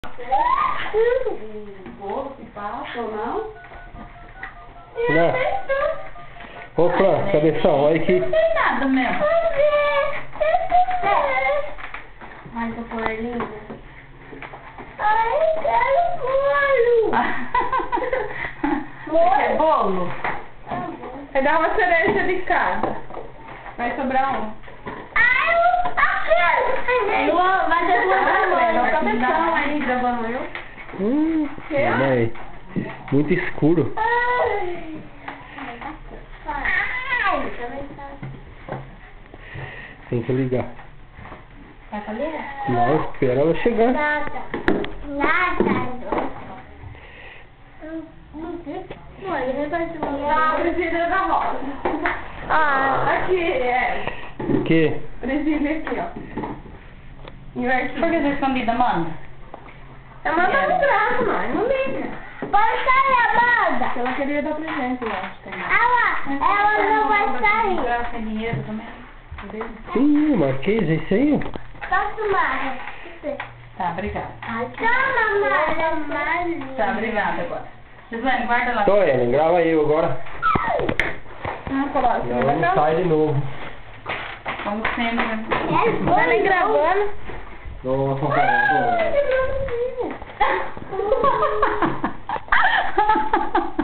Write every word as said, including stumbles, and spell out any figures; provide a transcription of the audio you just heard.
Bolo que passa ou não? Não. Ô, Fran, cabeção, olha aqui. Não tem nada mesmo. Ai, tô por linda. Ai, quero bolo. Quer bolo? Vai dar uma cereja de cada. Vai sobrar um. Ai, eu quero. Vai ter duas Vai tamanhos. te Cabeção dar. aí gravando eu. Hum, olha aí. Muito escuro. Ai. Ai, Tem que ligar. Vai fazer? Não, espera ela chegar. nada. Nada. Mãe, ele vai fazer Ah, Brasília da rosa. Ah, Aqui, é. O quê? Brasília aqui, ó. E o arquivo. Por que você escondida, Amanda? Eu mando no braço, mãe. Não liga. pode sair, Amanda. Ela queria dar presente, eu acho. Também. Ela, ela não vai sair. Graça tem dinheiro também. Ih, Marquês, é isso aí? Posso mais? Tá, obrigada. Toma, Mara. Tá, obrigada agora. Gislaine, guarda lá. Tô, Ellen, grava eu agora. Vamos colocar aqui. Não, não sai de novo. Como sempre. né? Tá me gravando? Nossa, Ah, cara. que gracinha.